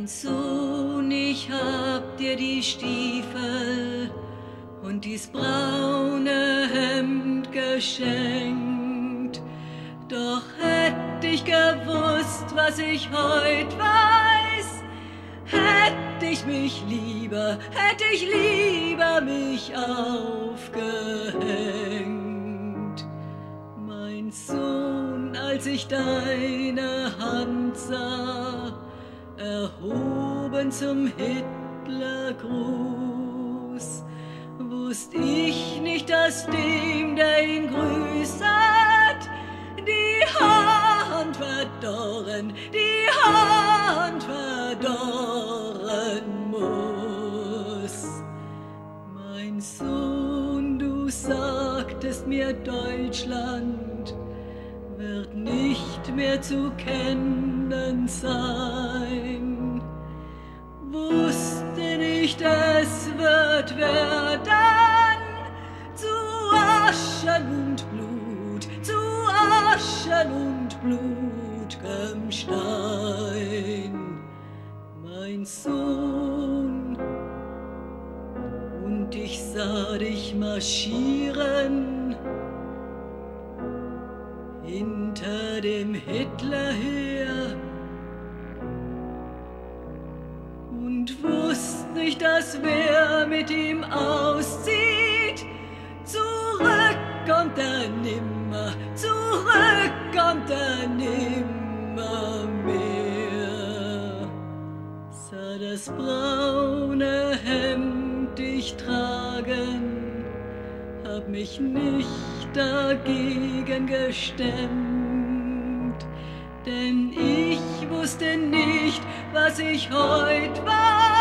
Sohn, ich hab dir die Stiefel und dies braune Hemd geschenkt. Doch hätt ich gewusst, was ich heut weiß, hätt ich lieber mich aufgehängt. Mein Sohn, als ich deine Hand sah, erhoben zum Hitlergruß, wusst ich nicht, dass dem, der ihn grüßet, die Hand verdorren muss. Mein Sohn, du sagtest mir, Deutschland wird nicht mehr zu kennen sein. Wusste nicht, es wird werden zu Aschen und blut'gem Stein, mein Sohn. Und ich sah dich marschieren hinter dem Hitlerheer und wusst nicht, dass wer mit ihm auszieht, zurückkommt er nimmer mehr. Sah das braune Hemd dich tragen, hab mich nicht dagegen gestemmt, denn ich wusste nicht, was ich heut war.